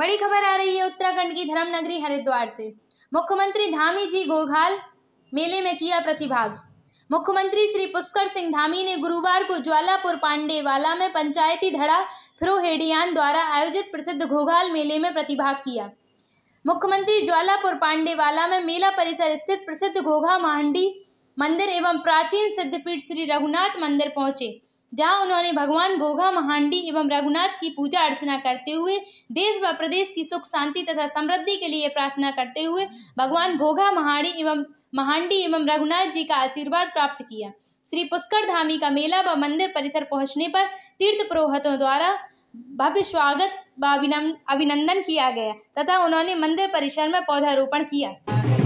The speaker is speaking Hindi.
बड़ी खबर आ रही है उत्तराखंड की धर्म नगरी हरिद्वार से। मुख्यमंत्री धामी जी घोघाल मेले में किया प्रतिभाग। मुख्यमंत्री श्री पुष्कर सिंह धामी ने गुरुवार को ज्वालापुर पांडेवाला में पंचायती धड़ा फ्रोहेडियान द्वारा आयोजित प्रसिद्ध घोघाल मेले में प्रतिभाग किया। मुख्यमंत्री ज्वालापुर पांडेवाला में मेला परिसर स्थित प्रसिद्ध घोघा महांडी मंदिर एवं प्राचीन सिद्धपीठ श्री रघुनाथ मंदिर पहुंचे, जहां उन्होंने भगवान घोघा महांडी एवं रघुनाथ की पूजा अर्चना करते हुए देश व प्रदेश की सुख शांति तथा समृद्धि के लिए प्रार्थना करते हुए भगवान घोघा महांडी एवं रघुनाथ जी का आशीर्वाद प्राप्त किया। श्री पुष्कर धामी का मेला व मंदिर परिसर पहुंचने पर तीर्थ पुरोहितों द्वारा भव्य स्वागत व अभिनंदन किया गया तथा उन्होंने मंदिर परिसर में पौधारोपण किया।